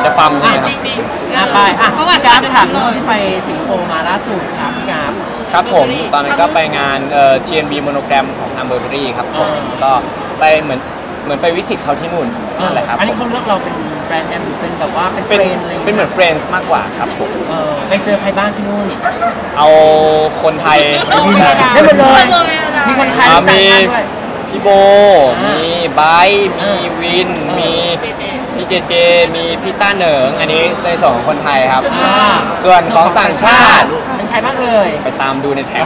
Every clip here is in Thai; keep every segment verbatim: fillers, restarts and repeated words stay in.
มันจะฟัมเลยครับไปอ่ะเพราะว่าการถามเรื่องที่ไปสิงคโปร์มาล่าสุดครับพี่กราฟครับผมตอนนั้นก็ไปงานเอ่อ ที เอ็น บี Monogram ของทางเบอร์เบอรี่ครับผมก็ไปเหมือนเหมือนไปวิสิตเขาที่นู่นนั่นแหละครับอันนี้เขาเลือกเราเป็นแบรนด์แอมหรือเป็นแบบว่าเป็นเฟรนด์อะไรเป็นเหมือนเฟรนด์มากกว่าครับผมไปเจอใครบ้างที่นู่นเอาคนไทยได้หมดเลยมีคนไทยมีพี่โบมีไบมีวินมีพี่เจเจมีพี่ต้าเหนิงอันนี้ในส่วนของคนไทยครับส่วนของต่างชาติเป็นใครบ้างเอ่ยไปตามดูในแท็ก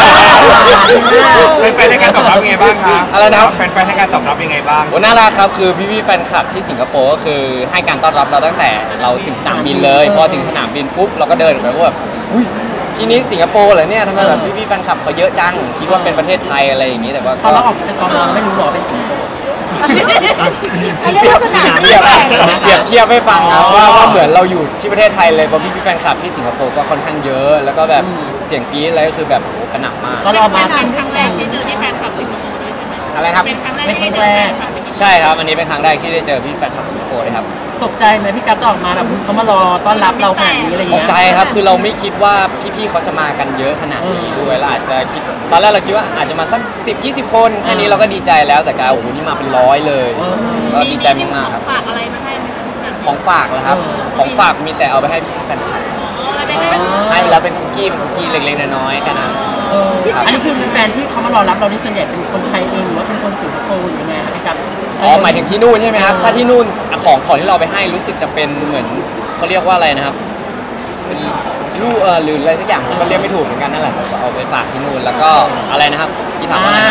เป็นแฟนในการตอบรับยังไงบ้างครับอะไรนะครับแฟนๆในการตอบรับยังไงบ้างโอ้น่ารักครับคือพี่ๆแฟนคลับที่สิงคโปร์ก็คือให้การต้อนรับเราตั้งแต่เราถึงสนามบินเลยพอถึงสนามบินปุ๊บเราก็เดินไปว่าอุ้ยที่นี้สิงคโปร์เหรอเนี่ยทำไมแบบพี่ๆแฟนคลับเขาเยอะจังคิดว่าเป็นประเทศไทยอะไรอย่างนี้แต่ว่าพอเราออกจากกองเราไม่รู้หรอเป็นสิงคโปร์เปรียบเทียบเปรียบเทียบให้ฟังนะว่าว่าเหมือนเราอยู่ที่ประเทศไทยเลยเพราะพี่ๆแฟนคลับที่สิงคโปร์ก็ค่อนข้างเยอะแล้วก็แบบเสียงกรี๊ดอะไรก็คือแบบกระหน่ำมากก็เรามาเป็นครั้งแรกที่เจอที่แฟนคลับสิงคโปร์ด้วยใช่ไหมอะไรครับเป็นครั้งแรกที่เจอแฟนคลับใช่ครับอันนี้เป็นครั้งแรกที่ได้เจอพี่แฟนคลับสิงคโปร์เลยครับตกใจไหมพี่กั๊บออกมาแบบเขามารอต้อนรับเราขนาดนี้อะไรเงี้ยตกใจครับคือเราไม่คิดว่าพี่ๆเขาจะมากันเยอะขนาดนี้ด้วยเราอาจจะคิดตอนแรกเราคิดว่าอาจจะมาสักสิบยี่สิบคนแค่นี้เราก็ดีใจแล้วแต่กลายโอ้โหนี่มาเป็นร้อยเลยก็ดีใจมากๆครับฝากอะไรมาให้ของฝากเหรอครับของฝากมีแต่เอาไปให้พี่แฟนคลับให้แล้วเป็นคุกกี้เป็นคุกกี้เล็กๆน้อยๆกันนะอันนี้คือเป็นแฟนที่เขามารอรับเราที่ส่วนใหญ่เป็นคนไทยเองหรือว่าเป็นคนสิงคโปร์ยังไงครับพี่กั๊บอ๋อหมายถึงที่นู่นใช่ไหมครับถ้าที่นู่นของของที่เราไปให้รู้สึกจะเป็นเหมือนเขาเรียกว่าอะไรนะครับเป็นลูกเออหรืออะไรสักอย่างผมก็เรียกไม่ถูกเหมือนกันนั่นแหละเอาไปฝากที่นู่นแล้วก็อะไรนะครับที่ถามว่า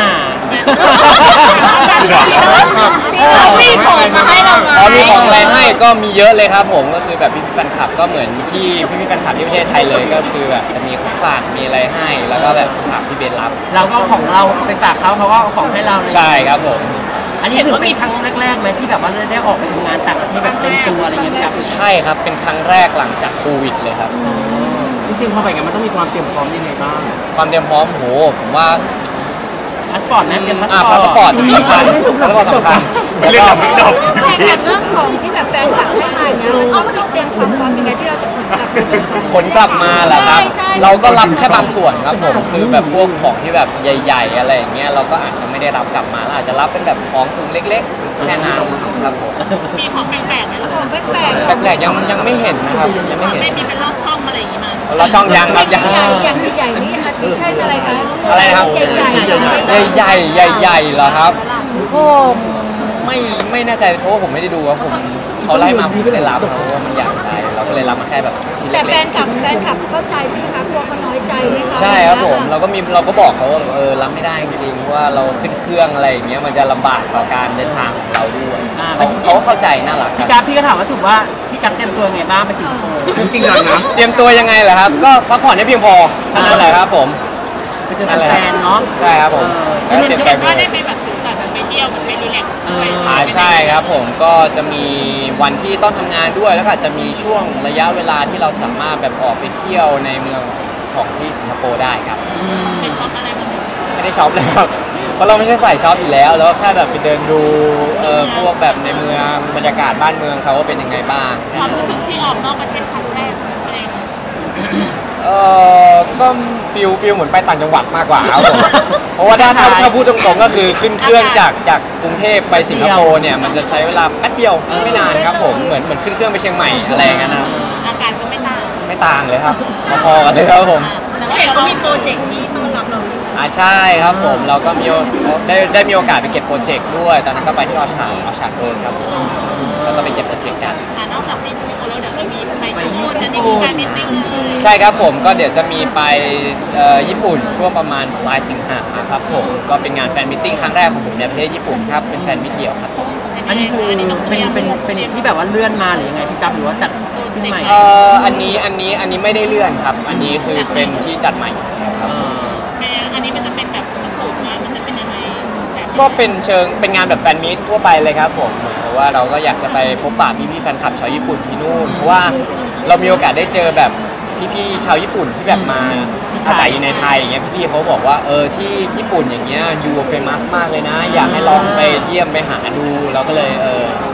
มีของมาให้เราไหมอ๋อมีของอะไรให้ก็มีเยอะเลยครับผมก็คือแบบพี่แฟนคลับก็เหมือนที่พี่พี่แฟนคลับที่ประเทศไทยเลยก็คือแบบจะมีของฝากมีอะไรให้แล้วก็แบบฝากพี่เบนรับเราก็ของเราไปฝากเขาเขาก็ของให้เราใช่ครับผมอันนี้ถือเป็นครั้งแรกๆไหมที่แบบว่าได้ออกไปทำงานต่างประเทศแบบเต็มตัวอะไรเงี้ยครับใช่ครับเป็นครั้งแรกหลังจากโควิดเลยครับจริงๆพอไปงั้นมันต้องมีความเตรียมพร้อมยังไงบ้างความเตรียมพร้อมโหผมว่าพาสปอร์ตนะเตรียมพาสปอร์ตสำคัญพาสปอร์ตสำคัญเรื่องของดอกแต่เรื่องของที่แบบแฟนคลับให้มาอย่างเงี้ยมันต้องเตรียมความพร้อมยังไงที่เราจะขนกลับขนกลับมาแหละครับเราก็รับแค่บางส่วนครับผมคือแบบพวกของที่แบบใหญ่ๆอะไรอย่างเงี้ยเราก็อาจจะไม่ได้รับกลับมาเราอาจจะรับเป็นแบบของถุงเล็กๆแค่น้ำครับผมมีของแปลกๆไหมของแปลกๆแปลกๆยังยังไม่เห็นนะครับยังไม่เห็นไม่มีเป็นลอดช่องอะไรอย่างงี้มาลอดช่องยังครับยังอย่างใหญ่ๆนี่อาทิใช่อะไรคะอะไรครับใหญ่ใหญ่ใหญ่ใหญ่เหรอครับก็ไม่ไม่แน่ใจเพราะว่าผมไม่ได้ดูว่าผมเขาไล่มาผมไม่ได้รับเพราะว่ามันใหญ่ไปเราก็เลยรับมาแค่แบบชิ้นเล็กแต่แฟนคลับแฟนคลับเข้าใจใช่ไหมคะกลัวเขาน้อยใจไหมคะใช่ครับผมเราก็มีเราก็บอกเขาว่าเออรับไม่ได้จริงๆว่าเราขึ้นเครื่องอะไรอย่างเงี้ยมันจะลำบากต่อการเดินทางของเราด้วยเขาเข้าใจน่ารักพี่กั๊บพี่ก็ถามว่าถูกว่าพี่กั๊บเตรียมตัวไงบ้างไปสิงคโปร์จริงๆนะเตรียมตัวยังไงเหรอครับก็พักผ่อนให้เพียงพอนั่นแหละครับผมไปเจอแฟนเนาะใช่ครับผมก็เห็นว่าได้ไปแบบถือแบบไปเที่ยวไปรีแลกซ์ด้วยอ่าใช่ครับผมก็จะมีวันที่ต้องทำงานด้วยแล้วก็จะมีช่วงระยะเวลาที่เราสามารถแบบออกไปเที่ยวในเมืองของที่สิงคโปร์ได้ครับเป็นช็อปอะไรบ้างไม่ได้ช็อปเลยครับเพราะเราไม่ใช่ใส่ช็อปอยู่แล้วแล้วแค่แบบไปเดินดูเออพวกแบบในเมืองบรรยากาศบ้านเมืองเขาว่าเป็นยังไงบ้างความรู้สึกที่ออกนอกประเทศครั้งแรกอะไรเออก็ฟิลฟิลเหมือนไปต่างจังหวัดมากกว่าครับผมเพราะว่าถ้าถ้าพูดตรงๆก็คือขึ้นเครื่องจากจากกรุงเทพไปสิงคโปร์เนี่ยมันจะใช้เวลาแป๊บเดียวไม่นานครับผมเหมือนเหมือนขึ้นเครื่องไปเชียงใหม่อะไรอย่างเงี้ยนะอากาศก็ไม่ต่างไม่ต่างเลยครับพอๆกันเลยครับผมแต่เห็นเขามีโปรเจกต์นี้ต้อนรับเราอ่าใช่ครับผมเราก็มีได้ได้มีโอกาสไปเก็บโปรเจกต์ด้วยตอนนั้นก็ไปที่ออชาร์ออชาร์โรนครับแล้วก็ไปเก็บโปรเจกต์กันนอกจากที่สิงคโปร์แล้วเดี๋ยวจะมีไปญี่ปุ่นจะมีการมิทติ้งเลยใช่ครับผมก็เดี๋ยวจะมีไปญี่ปุ่นช่วงประมาณปลายสิงหาครับผมก็เป็นงานแฟนมิทติ้งครั้งแรกของผมในประเทศญี่ปุ่นครับเป็นแฟนมิตรเดี่ยวครับอันนี้คือเป็นเป็นเป็นที่แบบว่าเลื่อนมาหรือยังไงพี่กั๊บหรือว่าจัดขึ้นใหม่เอ่ออันนี้อันนี้อันนี้ไม่ได้เลื่อนครับอันนี้คือเป็นที่จัดใหม่ครับอันนี้มันจะเป็นแบบสกู๊ปงานมันจะเป็นยังไงก็เป็นเชิงเป็นงานแบบแฟนมิตทั่วไปเลยครับผมเพราะว่าเราก็อยากจะไปพบปะพี่ๆแฟนคลับชาวญี่ปุ่นที่นู่นเพราะว่าเรามีโอกาสได้เจอแบบพี่ๆชาวญี่ปุ่นที่แบบมาอาศัยอยู่ในไทยอย่างเงี้ยพี่ๆเขาบอกว่าเออที่ญี่ปุ่นอย่างเงี้ยยูเฟมัสมากเลยนะอยากให้ลองไปเยี่ยมไปหาดูเราก็เลยเออ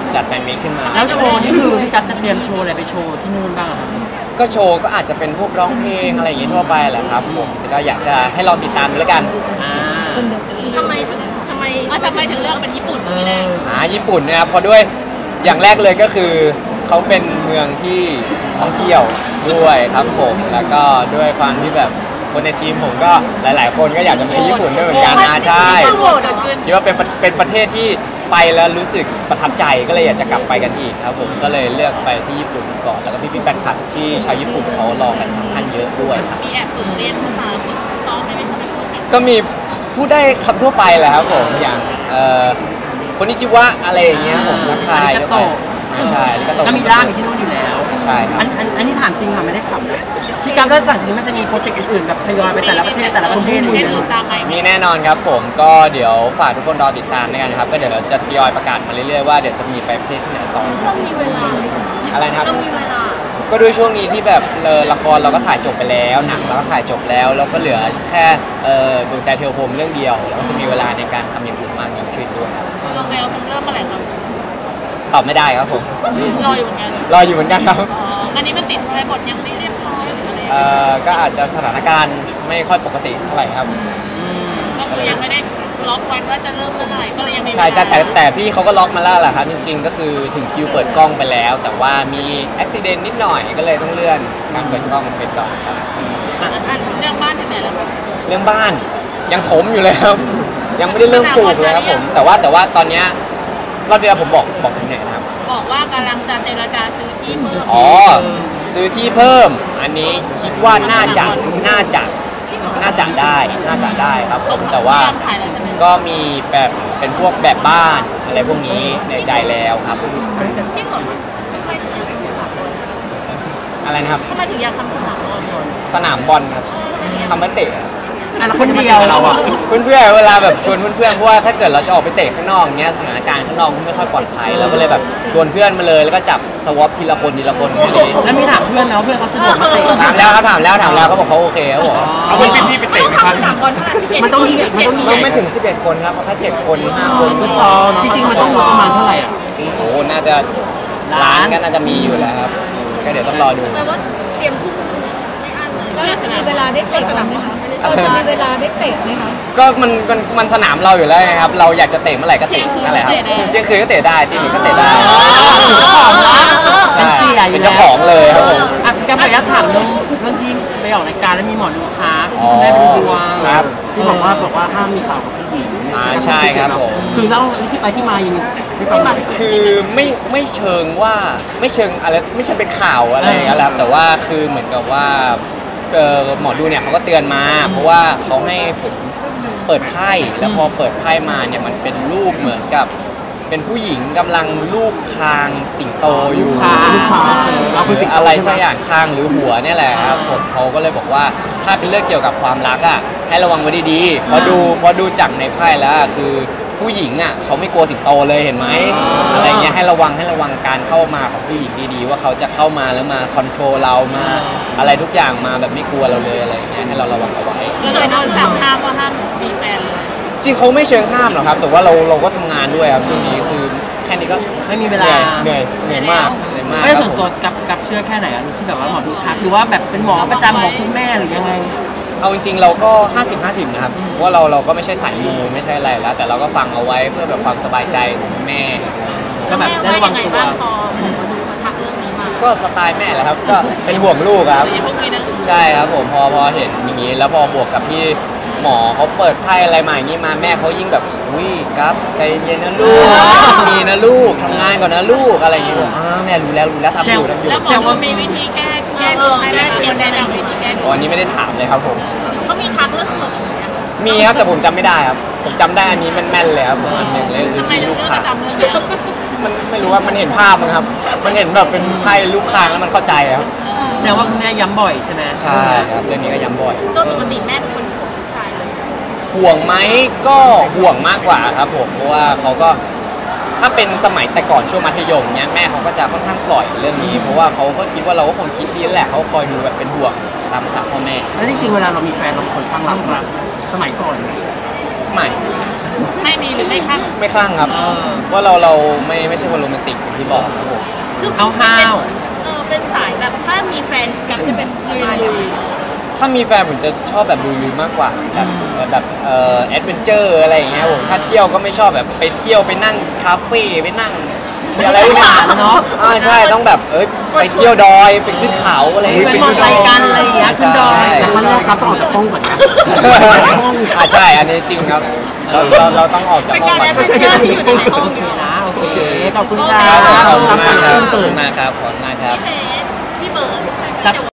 จัดแฟนมีตขึ้นมาแล้วโชว์นี่คือพี่กัปจะเตรียมโชว์อะไรไปโชว์ที่นู่นบ้างอะครับก็โชว์ก็อาจจะเป็นพวกร้องเพลงอะไรอย่างเงี้ยทั่วไปแหละครับผมแต่ก็อยากจะให้ลองติดตามดูแล้วกันอ่าทำไมถึงทำไมอ่ะทำไมถึงเลือกเป็นญี่ปุ่นเอนี่แหละออ่าญี่ปุ่นนะครับเพราะด้วยอย่างแรกเลยก็คือเขาเป็นเมืองที่ท่องเที่ยวด้วยครับผมแล้วก็ด้วยความที่แบบคนในทีมผมก็หลาย ๆ คนก็อยากจะไปญี่ปุ่นด้วยเหมือนกันนะใช่โหดขึ้นคิดว่าเป็นประเป็นประเทศที่ไปแล้วรู้สึกประทับใจก็เลยอยากจะกลับไปกันอีกครับผมก็เลยเลือกไปที่ญี่ปุ่นก่อนแล้วก็พี่ๆแฟนคลับที่ชาวญี่ปุ่นเขารอกันค่อนข้างเยอะด้วยครับมีแอบฝึกเรียนภาษาฝึกซ้อมได้ไหมคะก็มีพูดได้คำทั่วไปแหละครับผมอย่างเอ่อคนนิจิวะอะไรอย่างเงี้ยผมทักทายอาริกาโตะไม่ใช่อาริกาโตะก็มีล่ามอยู่ที่นู่นอยู่แล้วใช่ครับอันอันอันนี้ถามจริงค่ะไม่ได้ขำนะพี่กัปแล้วหลังจากนี้มันจะมีโปรเจกต์อื่นๆแบบทยอยไปแต่ละประเทศแต่ละประเทศอะไรอย่างได้เงี้ยดูตามไหมมีแน่นอนครับผมก็เดี๋ยวฝากทุกคนรอติดตามด้วยกันครับก็เดี๋ยวเราจะทยอยประกาศมาเรื่อยๆว่าเดี๋ยวจะมีไปประเทศที่ไหนต่อต้องมีเวลาอะไรนะครับต้องมีเวลาก็ด้วยช่วงนี้ที่แบบเออละครเราก็ถ่ายจบไปแล้วหนังเราก็ถ่ายจบแล้วแล้วก็เหลือแค่เอ่อดวงใจเทวพรหมเรื่องเดียวเราก็จะมีเวลาในการทำอย่างอื่นมากยิ่งขึ้นด้วยครับลงแนวเริ่มเมื่อไหร่ครับตอบไม่ได้ครับผมรออยู่เหมือนกันรออยู่เหมือนกันครับอ๋ออันนี้มันติดอะไรบทยังไม่เรียบร้อยหรืออะไรเอ่อก็อาจจะสถานการณ์ไม่ค่อยปกติเท่าไหร่ครับก็คือยังไม่ได้ล็อกวันว่าจะเริ่มเมื่อไหร่ก็เลยยังมีใช่ใช่แต่แต่พี่เขาก็ล็อกมาแล้วแหละครับจริงๆ ก็คือถึงคิวเปิดกล้องไปแล้ว แต่ว่ามีอุบิเหตุนิดหน่อยก็เลยต้องเลื่อนการเปิดกล้องไปก่อนครับอันเรื่องบ้านถึงไหนแล้วครับเรื่องบ้านยังถมอยู่เลยครับ ยังไม่ได้เริ่มปลูกเลยครับผมแต่ว่าแต่ว่าตอนเนี้ยรอบเดียวผมบอกบอกถึงไหนนะครับบอกว่ากำลังจะเจรจาซื้อที่เพิ่มอ๋อซื้อที่เพิ่ม อันนี้คิดว่าน่าจะน่าจะน่าจะได้น่าจะได้ครับผมแต่ว่าเริ่มถ่ายแล้วใช่ไหมก็มีแบบเป็นพวกแบบบ้านอะไรพวกนี้ในใจแล้วครับที่เหรอทำไมถึงอยากทำสนามบอลอะไรนะครับทำไมถึงอยากทำสนามบอลสนามบอลครับทำไว้เตะอ่ะแล้วคนเดียวเราอ่ะเพื่อนๆเวลาแบบชวนเพื่อนๆเพราะว่าถ้าเกิดเราจะออกไปเตะข้างนอกเนี้ยสถานการณ์ข้างนอกมันไม่ค่อยปลอดภัยเราก็เลยแบบชวนเพื่อนมาเลยแล้วก็จับสวอปทีละคนทีละคนแค่นี้แล้วมีถามเพื่อนนะว่าเพื่อนเขาสะดวกมาเตะถามแล้วครับถามแล้วถามแล้วเขาบอกเขาโอเคเขาบอกเอาเป็นพี่ๆไปเตะไหมครับสนามบอลเท่าไหร่สิบเอ็ดมันต้องมีมันต้องมีเราไม่ถึงสิบเอ็ดคนครับเอาแค่เจ็ดคนห้าคนฟุตซอลจริงๆมันต้องงบประมาณเท่าไหร่อ่ะโอ้โหน่าจะล้านก็น่าจะมีอยู่แล้วครับก็เดี๋ยวต้องรอดูแปลว่าเตรียมทุกไม่อั้นเลยก็จะมีเวลาได้เตะไหมคะเออจะมีเวลาได้เตะไหมคะก็มันมันมันสนามเราอยู่แล้วไงครับเราอยากจะเตะเมื่อไหร่ก็เตะนั่นแหละครับเที่ยงคืนก็เตะได้ตีหนึ่งก็เตะได้เป็นเสียอเป็ยู่นแล้วเจ้าของเลยครับผมอ่ะพี่กัปขออนุญาตถามเรื่องเรื่องที่ไปออกรายการแล้วมีหมอดูทักอ๋อได้ไปดูดวงครับที่บอกว่าบอกว่าห้ามมีข่าวกับผู้หญิงอ่าใช่ครับผมคือเล่าที่ไปที่มายังไม่ฟังหน่อยคือไม่ไม่เชิงว่าไม่เชิงอะไรไม่ใช่เป็นข่าวอะไรอย่างเงี้ยครับแต่ว่าคือเหมือนกับว่าเอ่อหมอดูเนี่ยเขาก็เตือนมา เพราะว่าเขาให้ผมเปิดไพ่แล้วพอเปิดไพ่มาเนี่ยมันเป็นรูปเหมือนกับ เป็นผู้หญิงกำลังลูบคางสิงโตอยู่คางลูบคางเราคือหสิรืงอโตอะไรสักอย่างคางหรือหัวเนี่ยแหละครับผมเขาก็เลยบอกว่าถ้าเป็นเรื่องเกี่ยวกับความรักอ่ะให้ระวังไว้ดีๆเพราะดูเพราะดูจากในไพ่แล้วอะคือผู้หญิงอ่ะเขาไม่กลัวสิงโตเลยเห็นไหมอะไรเงี้ยให้ระวังให้ระวังการเข้ามาของผู้หญิงดีๆ ว่าเขาจะเข้ามาแล้วมาคอนโทรลเรามาอะไรทุกอย่างมาแบบไม่กลัวเราเลยอะไรเงี้ยให้เราระวังเอาไว้ก็เลยโดนสั่งห้ามว่าห้ามมีแฟนเลยจริงเขาไม่เชิงห้ามหรอกครับแต่ว่าเราเราก็ทำงานด้วยครับช่วงนี้คือแค่นี้ก็ไม่มีเวลาเหนื่อยเหนื่อยมากเหนื่อยมากไม่ครับส่วนผมตัวกับกับเชื่อแค่ไหนอะที่แบบว่าหมอดูทักหรือว่าแบบเป็นหมอประจำของคุณแม่หรือยังไงเอาจริงๆเราก็ ห้าสิบ ห้าสิบ นะครับเพราะว่าเราเราก็ไม่ใช่สายมูไม่ใช่อะไรแล้ว แต่เราก็ฟังเอาไว้เพื่อแบบความสบายใจของแม่ก็แบบได้ระวังตัวแม่ายังไงบ้างพอหมอดูเขาทักเรื่องนี้มาก็สไตล์แม่แหละครับก็เป็นห่วงลูกครับอย่าเพิ่งคุยนะใช่ครับผมพอพอเห็นอย่างนี้แล้วพอบวกกับที่หมอเขาเปิดไพ่อะไรมาอย่างนี้มาแม่เขายิ่งแบบอุ้ยครับใจเย็นๆนะลูกมีนะลูกทำงานก่อนนะลูกอะไรอย่างเงี้ยบอกอ้าวแม่รู้แล้วรู้แล้วทำอยู่ทำอยู่แล้วหมอดูมีวิธีแก้แก้ดวงให้ไหมคนแนะนำวิธีแก้ดวอ๋อง อันนี้ไม่ได้ถามเลยครับผมเขามีทักเรื่องอื่นไหมมีครับแต่ผมจำไม่ได้ครับผมจำได้อันนี้แม่นๆเลยครับผมอันหนึ่งเลยคือทำไมที่ถึลูงกเลือกค้าจะจำเรื่องเนี้ยมันไม่รู้ว่ามันเห็นภาพมั้งครับ มันเห็นแบบเป็นไพ่ลูกคางแล้วมันเข้าใจครับแสดงว่าคุณแม่ย้ำบ่อยใช่ไหมใช่ครับเรื่องนี้ก็ย้ำบ่อยโดยปกติแม่เป็นคนห่วงผู้ชายเลยห่วงไหมก็ห่วงมากกว่าครับผมเพราะว่าเขาก็ถ้าเป็นสมัยแต่ก่อนช่วงมัธยมเนี้ยแม่เขาก็จะค่อนข้างปล่อยเรื่องนี้ เพราะว่าเขาก็คิดว่าเราก็คงคิดดีแหละเขาคอยดูแบบเป็นห่วงตามภาษาพ่อแม่แล้วจริงๆเวลาเรามีแฟนเราเป็นคนข้างรักรักสมัยก่อนคใหม่ไม่มีหรือไม่ค่ะไม่คลั่งครับเออว่าเราเราไม่ไม่ใช่คนโรแมนติกอย่างที่บอกครับผมคือเอาห้าวเออเป็นสายแบบถ้ามีแฟนกับจะเป็นลุยถ้ามีแฟนผมจะชอบแบบลุยๆมากกว่าแบบแบบเอ่อแอดเวนเจอร์อะไรอย่างเงี้ยผมถ้าเที่ยวก็ไม่ชอบแบบไปเที่ยวไปนั่งคาเฟ่ไปนั่งไม่อะไรใช่ที่สายหวานนะเนาะอ่าใช่ต้องแบบเอ้ยไปเที่ยวดอยไปขึ้นเขาอะไรอย่างไปเงี้ยมอไซค์กันอะไรอย่างเงี้ยขึ้นดอยใช่แต่ครั้งแรกครับต้องออกจากห้องก่อนนะอ่าใช่อันนี้จริงครับเราเราเราต้องออกจากเป็นห้องการก่อนแอดเวนเจอร์ที่อยู่ในห้องโอเคนะโอเคขอบคุณคครัรับบขอบคุณมากครับขอบเปิคุดณมากครับขอบคุณมากครับพี่เบสพี่เบิร์ด